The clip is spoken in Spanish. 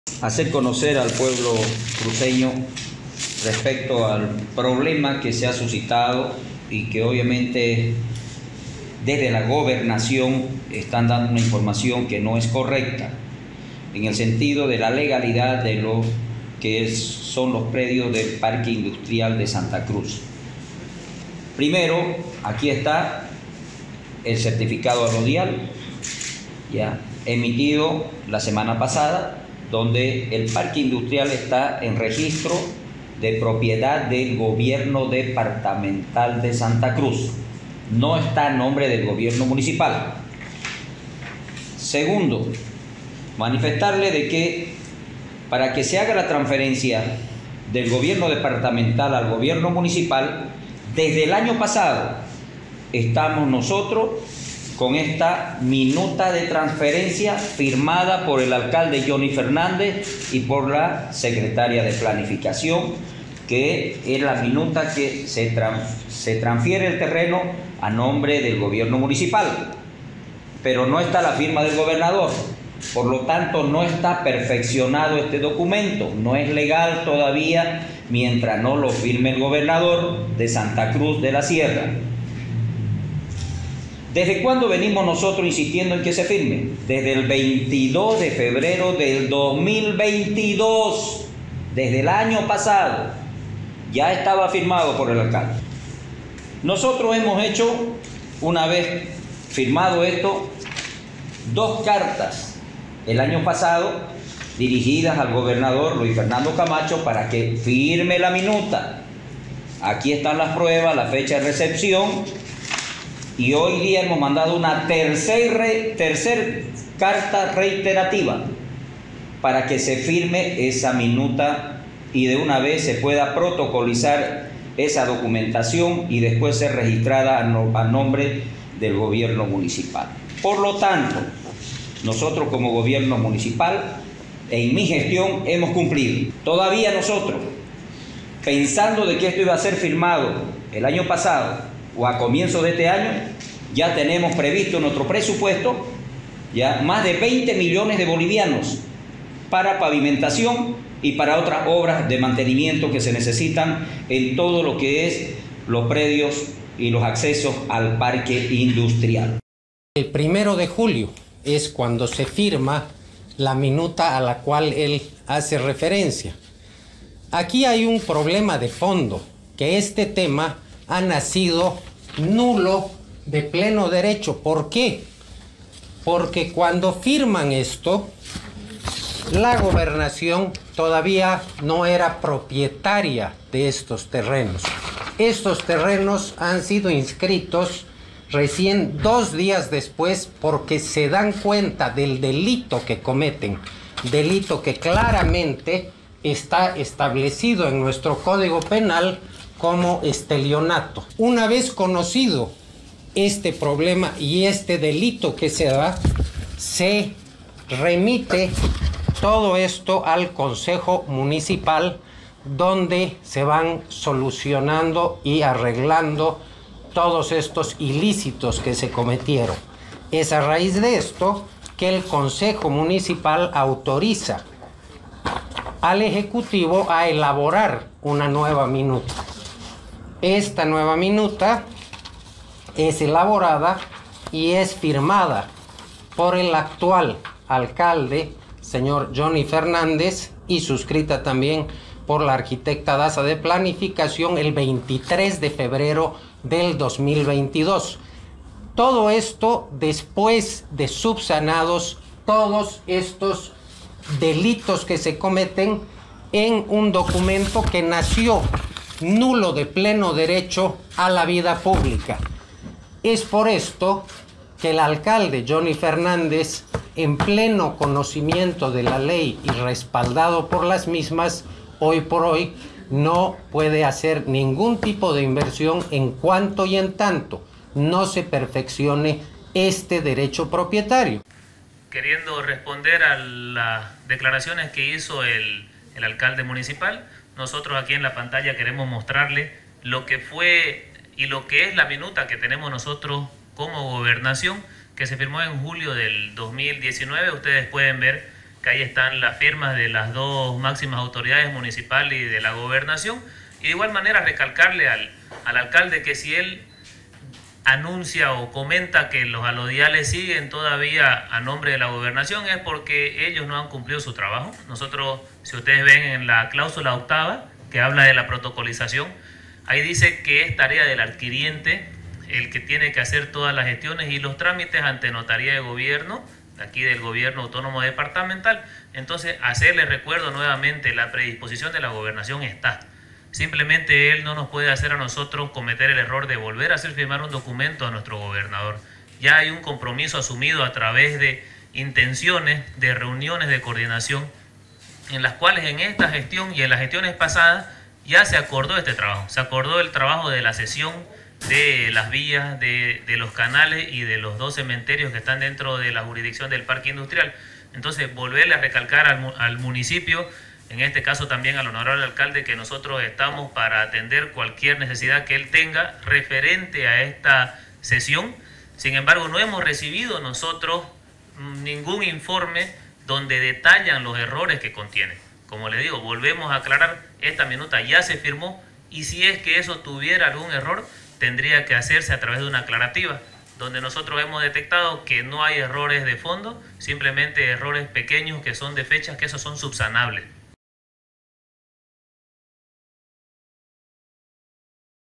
hacer conocer al pueblo cruceño respecto al problema que se ha suscitado y que obviamente desde la gobernación están dando una información que no es correcta en el sentido de la legalidad de lo que son los predios del Parque Industrial de Santa Cruz. Primero, aquí está el certificado arrodial, ya emitido la semana pasada, donde el Parque Industrial está en registro de propiedad del gobierno departamental de Santa Cruz. No está a nombre del gobierno municipal. Segundo, manifestarle de que para que se haga la transferencia del gobierno departamental al gobierno municipal, desde el año pasado estamos nosotros con esta minuta de transferencia firmada por el alcalde Johnny Fernández y por la secretaria de Planificación, que es la minuta que se transfiere el terreno a nombre del gobierno municipal, pero no está la firma del gobernador. Por lo tanto, no está perfeccionado este documento, no es legal todavía mientras no lo firme el gobernador de Santa Cruz de la Sierra. ¿Desde cuándo venimos nosotros insistiendo en que se firme? Desde el 22 de febrero del 2022, desde el año pasado, ya estaba firmado por el alcalde. Nosotros hemos hecho, una vez firmado esto, 2 cartas el año pasado dirigidas al gobernador Luis Fernando Camacho para que firme la minuta. Aquí están las pruebas, la fecha de recepción, y hoy día hemos mandado una tercer carta reiterativa para que se firme esa minuta y de una vez se pueda protocolizar esa documentación y después ser registrada a nombre del gobierno municipal. Por lo tanto, nosotros como gobierno municipal, en mi gestión, hemos cumplido. Todavía nosotros, pensando de que esto iba a ser firmado el año pasado o a comienzo de este año, ya tenemos previsto en nuestro presupuesto ya más de 20 millones de bolivianos para pavimentación y para otras obras de mantenimiento que se necesitan en todo lo que es los predios y los accesos al parque industrial. El 1 de julio es cuando se firma la minuta a la cual él hace referencia. Aquí hay un problema de fondo, que este tema ha nacido nulo de pleno derecho. ¿Por qué? Porque cuando firman esto, la gobernación todavía no era propietaria de estos terrenos. Estos terrenos han sido inscritos recién 2 días después porque se dan cuenta del delito que cometen, delito que claramente está establecido en nuestro Código Penal como estelionato. Una vez conocido este problema y este delito que se da, se remite todo esto al Consejo Municipal, donde se van solucionando y arreglando todos estos ilícitos que se cometieron. Es a raíz de esto que el Consejo Municipal autoriza al Ejecutivo a elaborar una nueva minuta. Esta nueva minuta es elaborada y es firmada por el actual alcalde, señor Johnny Fernández, y suscrita también por la arquitecta Daza de Planificación el 23 de febrero del 2022. Todo esto después de subsanados todos estos delitos que se cometen en un documento que nació nulo de pleno derecho a la vida pública. Es por esto que el alcalde Johnny Fernández, en pleno conocimiento de la ley y respaldado por las mismas, hoy por hoy no puede hacer ningún tipo de inversión en cuanto y en tanto no se perfeccione este derecho propietario. Queriendo responder a las declaraciones que hizo el alcalde municipal, nosotros aquí en la pantalla queremos mostrarle lo que fue y lo que es la minuta que tenemos nosotros como gobernación, que se firmó en julio del 2019. Ustedes pueden ver que ahí están las firmas de las dos máximas autoridades municipales y de la gobernación. Y de igual manera recalcarle al alcalde que si él anuncia o comenta que los alodiales siguen todavía a nombre de la gobernación es porque ellos no han cumplido su trabajo. Nosotros, si ustedes ven en la cláusula octava que habla de la protocolización, ahí dice que es tarea del adquiriente el que tiene que hacer todas las gestiones y los trámites ante Notaría de Gobierno, aquí del Gobierno Autónomo Departamental. Entonces, hacerle recuerdo nuevamente, la predisposición de la gobernación está. Simplemente él no nos puede hacer a nosotros cometer el error de volver a hacer firmar un documento a nuestro gobernador. Ya hay un compromiso asumido a través de intenciones, de reuniones de coordinación, en las cuales en esta gestión y en las gestiones pasadas ya se acordó este trabajo. Se acordó el trabajo de la cesión de las vías, de los canales y de los 2 cementerios que están dentro de la jurisdicción del parque industrial. Entonces, volverle a recalcar al municipio, en este caso también al honorable alcalde, que nosotros estamos para atender cualquier necesidad que él tenga referente a esta sesión. Sin embargo, no hemos recibido nosotros ningún informe donde detallan los errores que contiene. Como les digo, volvemos a aclarar, esta minuta ya se firmó y si es que eso tuviera algún error, tendría que hacerse a través de una aclarativa, donde nosotros hemos detectado que no hay errores de fondo, simplemente errores pequeños que son de fechas, que esos son subsanables.